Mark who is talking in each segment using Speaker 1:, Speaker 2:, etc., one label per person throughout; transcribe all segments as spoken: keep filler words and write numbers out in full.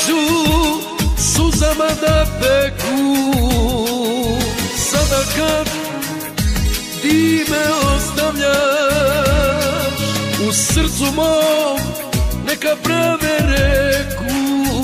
Speaker 1: ću suzama da peku, sada kad ti me ostavljaš, u srcu mom neka prave reku.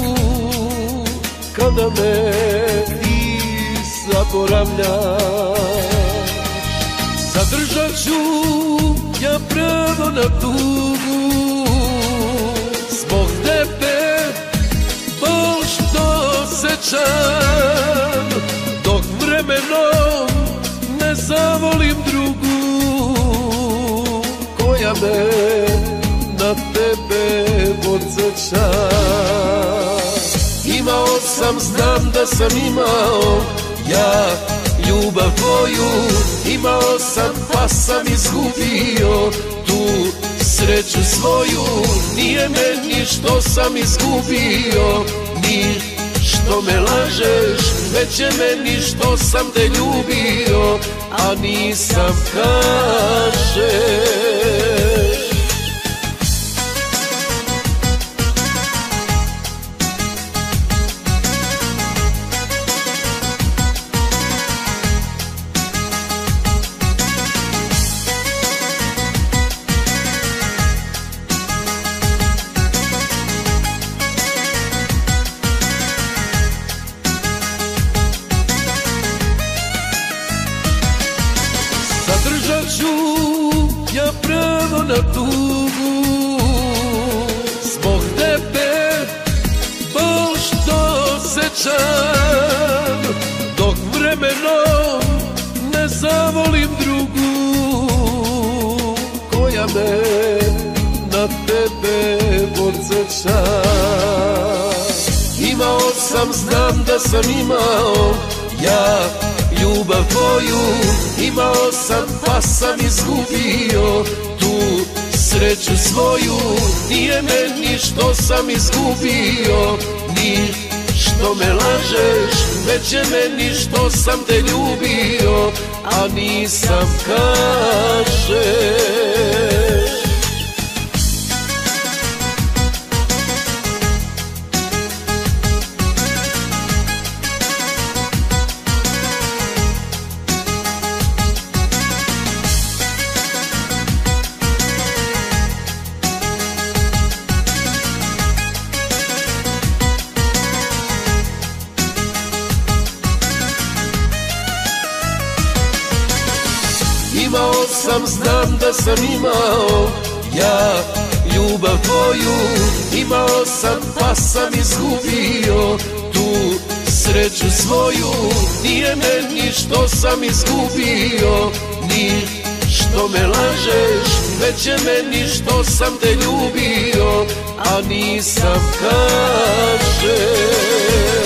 Speaker 1: Kada me ti zaboravljaš, zadržat ću ja pravo na tugu, zbog tebe bol što sećam, dok vremenom ne zavolim drugu koja me na tebe podsjeća. Imao sam, znam da sam imao ja ljubav tvoju, imao sam pa sam izgubio tu sreću svoju. Nije meni što sam izgubio, ni što me lažeš, već je meni što sam te ljubio, a nisam, kažeš. Zadržat ću ja pravo na tugu, zbog tebe bol što sećam, dok vremenom ne zavolim drugu koja me na tebe podsjeća. Imao sam, znam da sam imao ja ljubav tvoju, imao sam pa sam izgubio tu sreću svoju. Nije meni što sam izgubio, ni što me lažeš, već je meni što sam te ljubio, a nisam, kažeš. Imao sam, znam da sam imao ja ljubav tvoju, imao sam pa sam izgubio tu sreću svoju. Nije meni što sam izgubio, ni što me lažeš, već je meni što sam te ljubio, a nisam, kažeš.